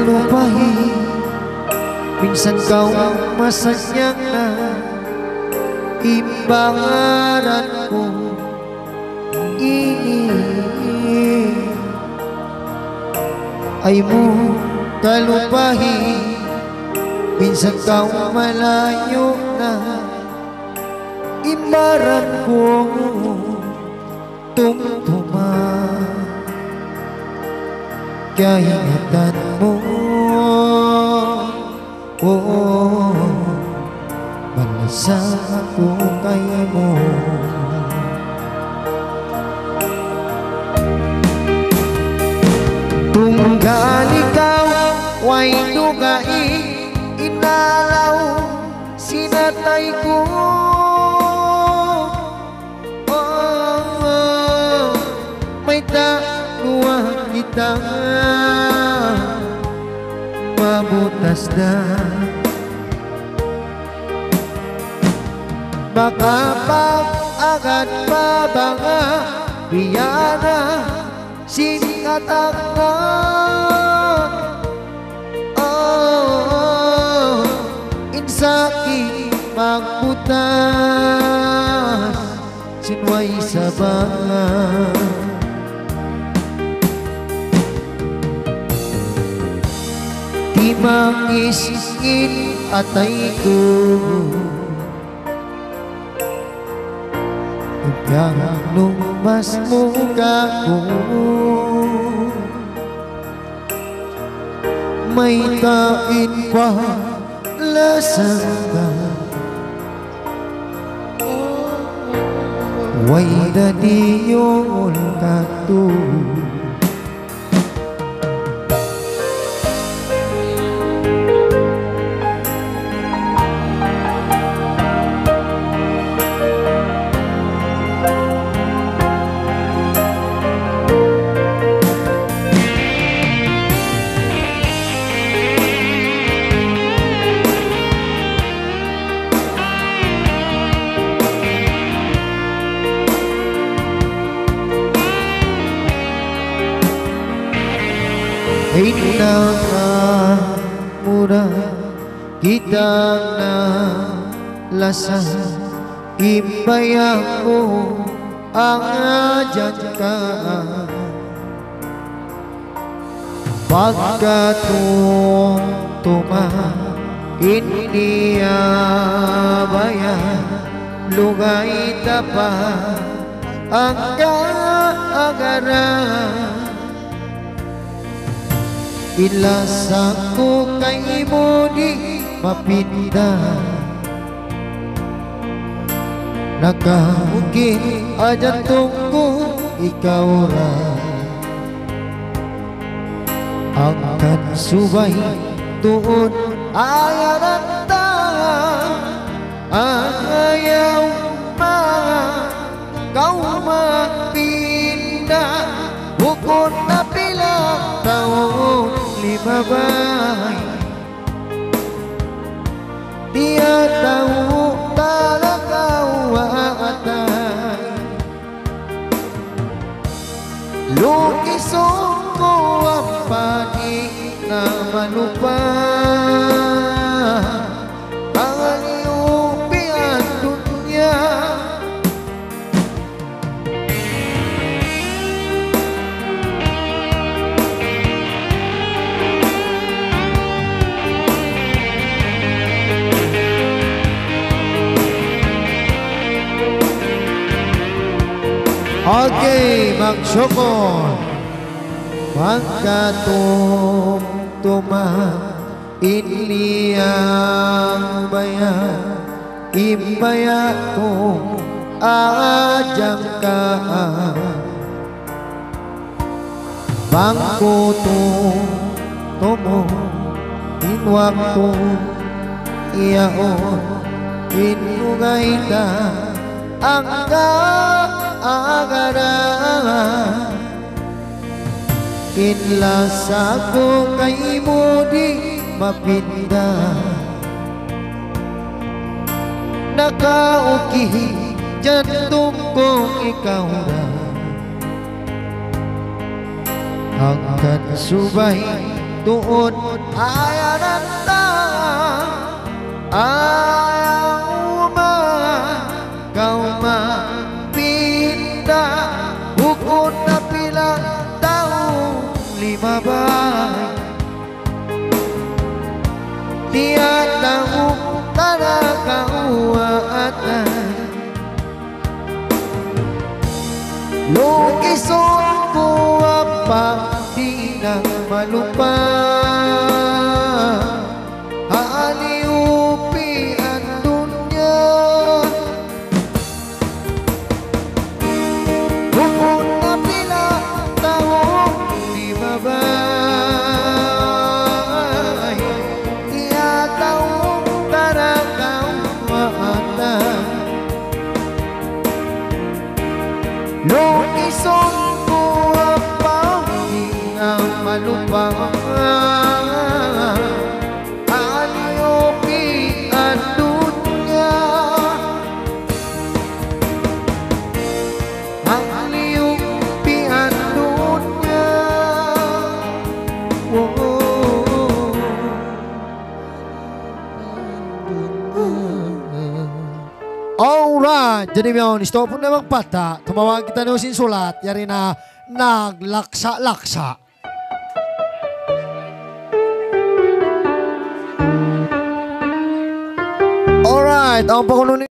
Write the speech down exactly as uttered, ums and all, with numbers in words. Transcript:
kalupahi, minsan kau masanyang na imbaran ko ini ay mo kalupahi, minsan kau malayo na imbaran ko tumtuma. Kaya ingatan mo, oh, balasa ako kay mo. Tunggal ikaw way dugai, inalaw sinatay ko. Oh, may taluan kita mabutas na, baka pag-agad pa ba nga biyana singkatakan. Oh, insaki magbutas sinway sabangan. Di mangisingin atay ko, hanggang lumas muka ko, may kain pa lasang ka, way dadiyol ka to. Hindi na mura kitang nalasang, imbaya ko ang adyan ka. Pagkatungtuma hindi abaya, lugay tapa ang kaagaran. Ilasa ko kay mo di mapinda, nakaukit ajan tungko ikaw ra. Angkan subay tuon ayaran ta, ayaw mga kau mapinda. Bukod na pilang taon limabay, dia tahu talakaw atay. Lukison ko ang panig na malupay, ang aliupi ang dunya. Okay, magsyokon pagkatungtuma inliyang bayan, imbaya ko adyang ka. Bangko tumo inwak ko iyaon inugay ta ang kaagaran. Inlasa ko kay mo di mapinda, nakauki jantung ko ikaw na. Hanggang subay tuon ayananda ayaw man kau mapinda ukod na pila taong lima bay tiyan taong tanakawaatan lukison ko apa di nang malupa aliupi ang dunya bukod na pila taong di mabay iya taong tarakawatan lukison ko apa di nang malupa aliupi ang dunya aliupi ang dunya. Alright, jadi miyaw, stop po na magpata. Tumawag kita nyo sinsulat, yari na naglaksa-laksa. Alright, ang pakuno